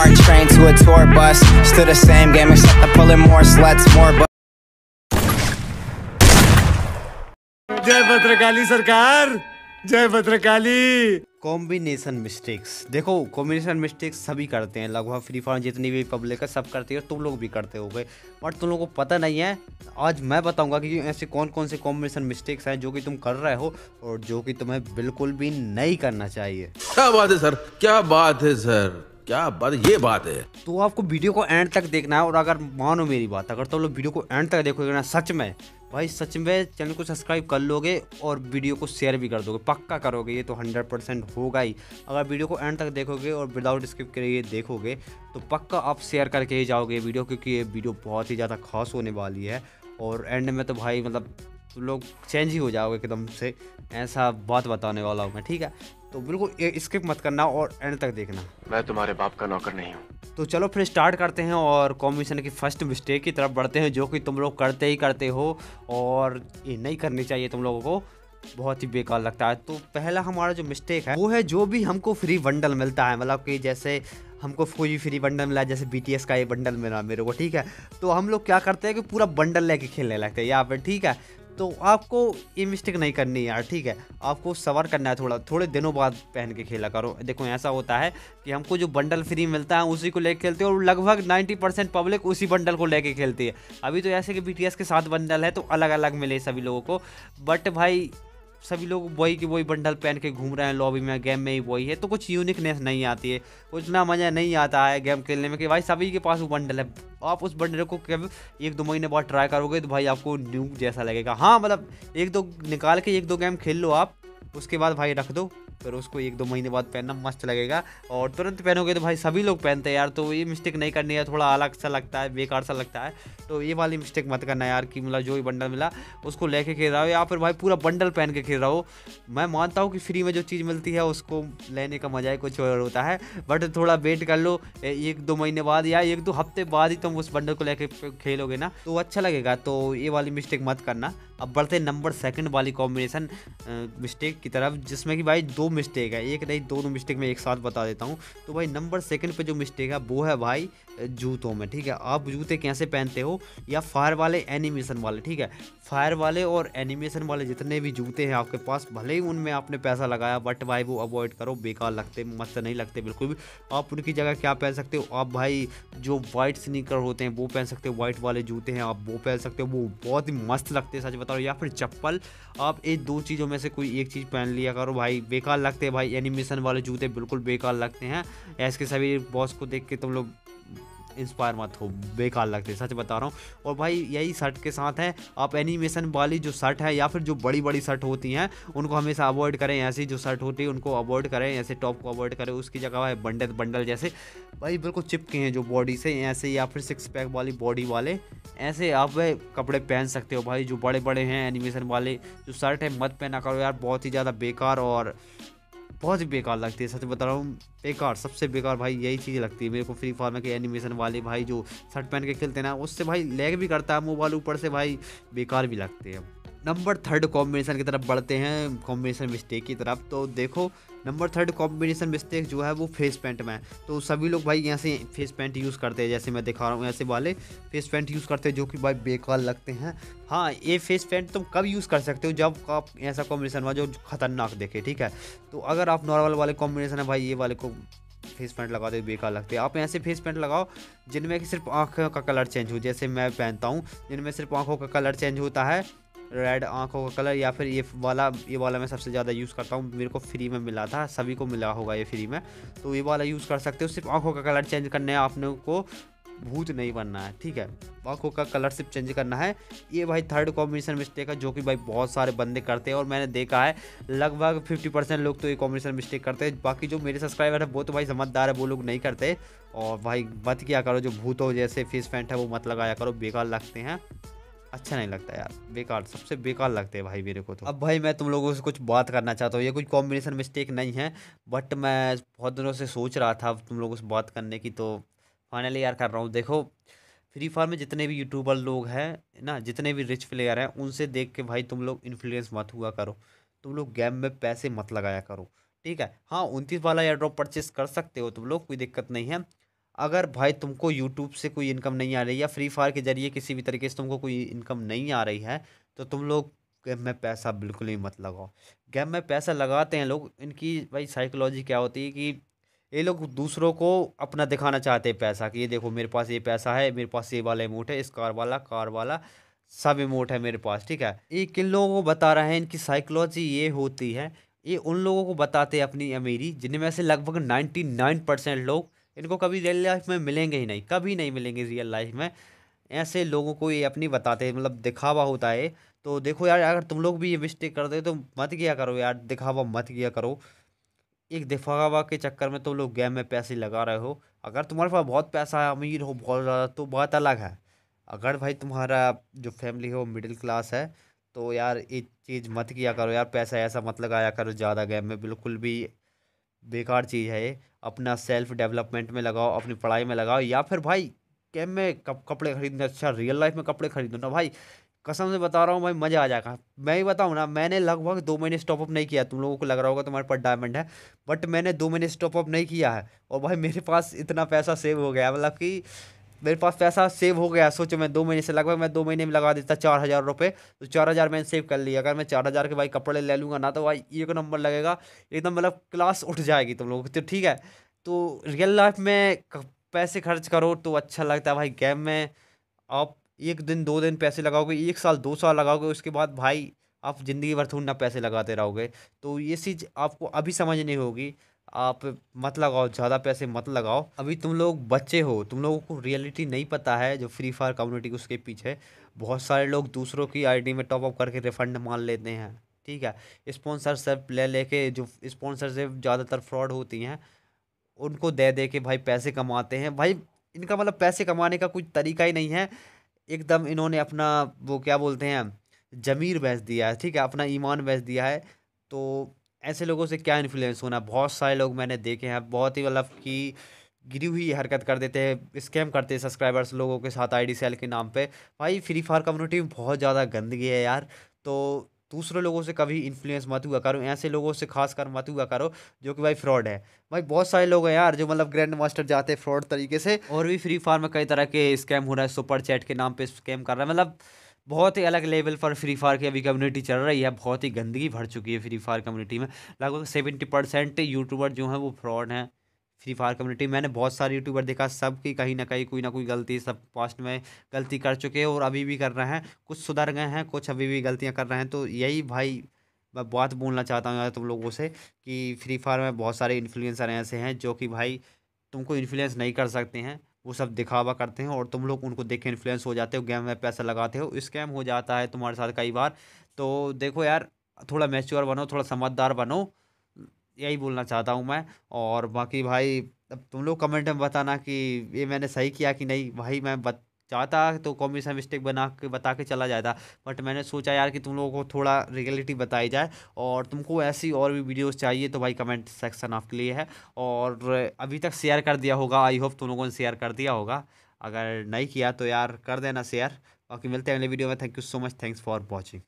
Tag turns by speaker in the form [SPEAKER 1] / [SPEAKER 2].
[SPEAKER 1] MARC train to a tour bus. Still the same game except I'm pulling more sluts, more
[SPEAKER 2] जय भद्रकाली सरकार, जय Bhadrakali.
[SPEAKER 3] Combination mistakes, देखो combination mistakes सभी करते हैं, लगभग फ्री फायर जितनी भी पब्लिक है सब करती है, तुम लोग भी करते होगे, बट तुम लोगों को पता नहीं है। आज मैं बताऊंगा कि ऐसे कौन कौन से कॉम्बिनेशन मिस्टेक्स हैं जो कि तुम कर रहे हो और जो कि तुम्हें बिल्कुल भी नहीं करना चाहिए।
[SPEAKER 4] क्या बात है सर, क्या बात है सर, क्या बात, ये बात है।
[SPEAKER 3] तो आपको वीडियो को एंड तक देखना है और अगर मानो मेरी बात, अगर तुम लोग वीडियो को एंड तक देखोगे ना, सच में भाई सच में चैनल को सब्सक्राइब कर लोगे और वीडियो को शेयर भी कर दोगे, पक्का करोगे, ये तो 100% होगा ही। अगर वीडियो को एंड तक देखोगे और विदाउट स्किप करे देखोगे तो पक्का आप शेयर करके ही जाओगे वीडियो, क्योंकि ये वीडियो बहुत ही ज़्यादा खास होने वाली है। और एंड में तो भाई मतलब तुम लोग चेंज ही हो जाओगे एकदम से, ऐसा बात बताने वाला हूँ मैं, ठीक है। तो बिल्कुल स्किप मत करना और एंड तक देखना।
[SPEAKER 5] मैं तुम्हारे बाप का नौकर नहीं हूँ।
[SPEAKER 3] तो चलो फिर स्टार्ट करते हैं और कॉम्बिनेशन की फर्स्ट मिस्टेक की तरफ बढ़ते हैं, जो कि तुम लोग करते ही करते हो और ये नहीं करनी चाहिए तुम लोगों को, बहुत ही बेकार लगता है। तो पहला हमारा जो मिस्टेक है वो है, जो भी हमको फ्री बंडल मिलता है, मतलब कि जैसे हमको कोई भी फ्री बंडल मिला, जैसे BTS का ये बंडल मिला मेरे को, ठीक है, तो हम लोग क्या करते हैं कि पूरा बंडल लेके खेलने लगते हैं यहाँ पर, ठीक है। तो आपको ये मिस्टेक नहीं करनी है यार, ठीक है, आपको सबर करना है, थोड़े दिनों बाद पहन के खेला करो। देखो ऐसा होता है कि हमको जो बंडल फ्री मिलता है उसी को लेके खेलते हैं और लगभग 90% पब्लिक उसी बंडल को लेके खेलती है। अभी तो ऐसे कि BTS के 7 बंडल है तो अलग अलग मिले सभी लोगों को, बट भाई सभी लोग वही की वही बंडल पहन के घूम रहे हैं लॉबी में, गेम में ही वही है, तो कुछ यूनिकनेस नहीं आती है, कुछ ना मज़ा नहीं आता है गेम खेलने में कि भाई सभी के पास वो बंडल है। आप उस बंडल को कभी 1-2 महीने बाद ट्राई करोगे तो भाई आपको न्यू जैसा लगेगा। हाँ मतलब 1-2 निकाल के 1-2 गेम खेल लो आप, उसके बाद भाई रख दो, फिर उसको 1-2 महीने बाद पहनना मस्त लगेगा। और तुरंत पहनोगे तो भाई सभी लोग पहनते हैं यार, तो ये मिस्टेक नहीं करनी है, थोड़ा अलग सा लगता है, बेकार सा लगता है, तो ये वाली मिस्टेक मत करना यार कि मतलब जो भी बंडल मिला उसको लेके खेल रहा हो या फिर भाई पूरा बंडल पहन के खेल रहा हो। मैं मानता हूँ कि फ्री में जो चीज़ मिलती है उसको लेने का मजा ही कुछ और होता है, बट थोड़ा वेट कर लो, 1-2 महीने बाद या 1-2 हफ्ते बाद ही तुम उस बंडल को लेके खेलोगे ना तो अच्छा लगेगा, तो ये वाली मिस्टेक मत करना। अब बढ़ते नंबर 2 वाली कॉम्बिनेशन मिस्टेक की तरफ, जिसमें कि भाई 2 मिस्टेक है, एक नहीं दोनों मिस्टेक मैं एक साथ बता देता हूँ। तो भाई नंबर 2 पे जो मिस्टेक है वो है भाई जूतों में, ठीक है। आप जूते कैसे पहनते हो, या फायर वाले एनिमेशन वाले, ठीक है, फायर वाले और एनिमेशन वाले जितने भी जूते हैं आपके पास, भले ही उनमें आपने पैसा लगाया, बट भाई वो अवॉइड करो, बेकार लगते, मस्त नहीं लगते बिल्कुल भी। आप उनकी जगह क्या पहन सकते हो, आप भाई जो वाइट स्नीकर होते हैं वो पहन सकते हो, वाइट वाले जूते हैं आप वो पहन सकते हो, वो बहुत ही मस्त लगते हैं सच बताओ, या फिर चप्पल, आप ये 2 चीज़ों में से कोई एक चीज़ पहन लिया करो भाई, बेकार लगते हैं भाई एनिमेशन वाले जूते, बिल्कुल बेकार लगते हैं। ऐसे सभी बॉस को देख के तुम लोग इंस्पायर मत हो, बेकार लगते हैं सच बता रहा हूँ। और भाई यही शर्ट के साथ है, आप एनिमेशन वाली जो शर्ट है या फिर जो बड़ी बड़ी शर्ट होती हैं उनको हमेशा अवॉइड करें, ऐसी जो शर्ट होती है उनको अवॉइड करें, ऐसे टॉप को अवॉइड करें, उसकी जगह है बंडल जैसे भाई बिल्कुल चिपके हैं जो बॉडी से ऐसे, या फिर 6 पैक वाली बॉडी वाले ऐसे आप कपड़े पहन सकते हो भाई, जो बड़े बड़े हैं एनिमेशन वाले जो शर्ट है मत पहना करो यार, बहुत ही ज़्यादा बेकार और बहुत ही बेकार लगती है सच बता रहा हूँ, बेकार, सबसे बेकार भाई यही चीज़ लगती है मेरे को फ्री फायर में कि एनिमेशन वाले भाई जो शर्ट पहन के खेलते हैं ना, उससे भाई लैग भी करता है मोबाइल, ऊपर से भाई बेकार भी लगते हैं। नंबर 3 कॉम्बिनेशन की तरफ बढ़ते हैं, कॉम्बिनेशन मिस्टेक की तरफ। तो देखो नंबर 3 कॉम्बिनेशन मिस्टेक जो है वो फेस पेंट में है। तो सभी लोग भाई यहाँ से फेस पेंट यूज़ करते हैं, जैसे मैं दिखा रहा हूँ ऐसे वाले फेस पेंट यूज़ करते हैं जो कि भाई बेकार लगते हैं। हाँ ये फेस पेंट तुम कब यूज़ कर सकते हो, जब आप ऐसा कॉम्बिनेशन हुआ जो खतरनाक देखे, ठीक है। तो अगर आप नॉर्मल वाले कॉम्बिनेशन है भाई ये वाले को फेस पेंट लगाते हो बेकार लगते हैं, आप ऐसे फेस पेंट लगाओ जिनमें कि सिर्फ आँखों का कलर चेंज हो, जैसे मैं पहनता हूँ जिनमें सिर्फ आँखों का कलर चेंज होता है, रेड आँखों का कलर, या फिर ये वाला मैं सबसे ज़्यादा यूज़ करता हूँ, मेरे को फ्री में मिला था, सभी को मिला होगा ये फ्री में, तो ये वाला यूज़ कर सकते हो। सिर्फ आँखों का कलर चेंज करना है, आपने को भूत नहीं बनना है, ठीक है, आँखों का कलर सिर्फ चेंज करना है। ये भाई 3 कॉम्बिनेशन मिस्टेक है जो कि भाई बहुत सारे बंदे करते हैं और मैंने देखा है लगभग 50% लोग तो ये कॉम्बिनेशन मिस्टेक करते हैं, बाकी जो मेरे सब्सक्राइबर है वो तो भाई समझदार है, वो लोग नहीं करते। और भाई मत किया करो, जो भूतों जैसे फेस पेंट है वो मत लगाया करो, बेकार लगते हैं, अच्छा नहीं लगता यार, बेकार, सबसे बेकार लगते हैं भाई मेरे को तो। अब भाई मैं तुम लोगों से कुछ बात करना चाहता हूँ, ये कुछ कॉम्बिनेशन मिस्टेक नहीं है, बट मैं बहुत दिनों से सोच रहा था तुम लोगों से बात करने की, तो फाइनली यार कर रहा हूँ। देखो फ्री फायर में जितने भी यूट्यूबर लोग हैं ना, जितने भी रिच प्लेयर हैं, उनसे देख के भाई तुम लोग इन्फ्लुएंस मत हुआ करो, तुम लोग गेम में पैसे मत लगाया करो, ठीक है। हाँ 29 वाला एयर ड्रॉप परचेस कर सकते हो तुम लोग, कोई दिक्कत नहीं है। अगर भाई तुमको यूट्यूब से कोई इनकम नहीं आ रही या फ्री फायर के जरिए किसी भी तरीके से तुमको कोई इनकम नहीं आ रही है तो तुम लोग गेम में पैसा बिल्कुल ही मत लगाओ। गेम में पैसा लगाते हैं लोग, इनकी भाई साइकोलॉजी क्या होती है कि ये लोग दूसरों को अपना दिखाना चाहते हैं पैसा, कि ये देखो मेरे पास ये पैसा है, मेरे पास ये वाला इमोट है, इस कार वाला सब इमोट है मेरे पास, ठीक है। ये किन लोगों को बता रहे हैं, इनकी साइकोलॉजी ये होती है, ये उन लोगों को बताते हैं अपनी अमीरी जिनमें से लगभग 99% लोग इनको कभी रियल लाइफ में मिलेंगे ही नहीं, कभी नहीं मिलेंगे रियल लाइफ में। ऐसे लोगों को ये अपनी बताते हैं, मतलब दिखावा होता है। तो देखो यार, अगर तुम लोग भी ये मिस्टेक करते हो तो मत किया करो यार, दिखावा मत किया करो। एक दिखावा के चक्कर में तुम लोग गेम में पैसे लगा रहे हो। अगर तुम्हारे पास बहुत पैसा है, अमीर हो बहुत ज़्यादा, तो बात अलग है। अगर भाई तुम्हारा जो फैमिली हो मिडिल क्लास है तो यार ये चीज़ मत किया करो यार, पैसा ऐसा मत लगाया करो ज़्यादा गेम में, बिल्कुल भी बेकार चीज़ है ये। अपना सेल्फ डेवलपमेंट में लगाओ, अपनी पढ़ाई में लगाओ, या फिर भाई गेम में कपड़े खरीदने अच्छा रियल लाइफ में कपड़े खरीदो ना भाई। कसम से बता रहा हूँ भाई, मज़ा आ जाएगा। मैं ही बताऊँ ना, मैंने लगभग 2 महीने स्टॉपअप नहीं किया। तुम लोगों को लग रहा होगा तुम्हारे पास डायमंड है, बट मैंने 2 महीने स्टॉपअप नहीं किया है और भाई मेरे पास इतना पैसा सेव हो गया, मतलब कि मेरे पास पैसा सेव हो गया। सोचो मैं 2 महीने से, लगभग मैं 2 महीने में लगा देता 4,000 रुपये, तो 4,000 मैंने सेव कर लिया। अगर मैं 4,000 के भाई कपड़े ले लूँगा ना तो भाई एक नंबर लगेगा एकदम, मतलब क्लास उठ जाएगी तुम लोग तो, ठीक है। तो रियल लाइफ में पैसे खर्च करो तो अच्छा लगता है भाई। गेम में आप 1 दिन 2 दिन पैसे लगाओगे, 1 साल 2 साल लगाओगे, उसके बाद भाई आप ज़िंदगी भर थोड़ी ना पैसे लगाते रहोगे। तो ये चीज़ आपको अभी समझ नहीं होगी। आप मत लगाओ, ज़्यादा पैसे मत लगाओ। अभी तुम लोग बच्चे हो, तुम लोगों को रियलिटी नहीं पता है जो फ्री फायर कम्युनिटी उसके पीछे बहुत सारे लोग दूसरों की आईडी में टॉपअप करके रिफंड मान लेते हैं, ठीक है। स्पॉन्सरशिप ले लेके, जो स्पॉन्सरशिप ज़्यादातर फ्रॉड होती हैं, उनको दे दे के भाई पैसे कमाते हैं भाई। इनका मतलब पैसे कमाने का कुछ तरीका ही नहीं है। एकदम इन्होंने अपना वो क्या बोलते हैं, ज़मीर बेच दिया है, ठीक है, अपना ईमान बेच दिया है। तो ऐसे लोगों से क्या इन्फ्लुएंस होना। बहुत सारे लोग मैंने देखे हैं, बहुत ही मतलब कि गिरी हुई हरकत कर देते हैं, स्कैम करते हैं सब्सक्राइबर्स लोगों के साथ आईडी सेल के नाम पे। भाई फ्री फायर कम्युनिटी में बहुत ज़्यादा गंदगी है यार। तो दूसरे लोगों से कभी इन्फ्लुएंस मत हुआ करो, ऐसे लोगों से खास कर मत हुआ करो जो कि भाई फ्रॉड है। भाई बहुत सारे लोग हैं यार जो मतलब ग्रैंड मास्टर जाते हैं फ्रॉड तरीके से, और भी फ्री फायर में कई तरह के स्कैम हो रहा है, सुपर चैट के नाम पे स्कैम कर रहा है। मतलब बहुत ही अलग लेवल पर फ्री फायर की अभी कम्युनिटी चल रही है, बहुत ही गंदगी भर चुकी है फ्री फायर कम्युनिटी में। लगभग 70% यूट्यूबर जो हैं वो फ्रॉड हैं फ्री फायर कम्युनिटी। मैंने बहुत सारे यूट्यूबर देखा, सबकी कहीं ना कहीं कोई ना कोई गलती, सब पास्ट में गलती कर चुके हैं और अभी भी कर रहे हैं। कुछ सुधर गए हैं, कुछ अभी भी गलतियां कर रहे हैं। तो यही भाई मैं बात बोलना चाहता हूँ यार तुम लोगों से कि फ्री फायर में बहुत सारे इन्फ्लुएंसर ऐसे हैं जो कि भाई तुमको इन्फ्लुएंस नहीं कर सकते हैं, वो सब दिखावा करते हैं और तुम लोग उनको देख के इन्फ्लुएंस हो जाते हो, गेम में पैसा लगाते हो, स्कैम हो जाता है तुम्हारे साथ कई बार। तो देखो यार, थोड़ा मैच्योर बनो, थोड़ा समझदार बनो, यही बोलना चाहता हूँ मैं। और बाकी भाई अब तुम लोग कमेंट में बताना कि ये मैंने सही किया कि नहीं। भाई मैं चाहता तो कॉमेडी सा मिस्टेक बता के चला जाता, बट मैंने सोचा यार कि तुम लोगों को थोड़ा रियलिटी बताई जाए। और तुमको ऐसी और भी वीडियोस चाहिए तो भाई कमेंट सेक्शन आपके लिए है। और अभी तक शेयर कर दिया होगा, आई होप तुम लोगों ने शेयर कर दिया होगा। अगर नहीं किया तो यार कर देना शेयर। बाकी मिलते हैं अगले वीडियो में। Thank you so much, thanks for watching.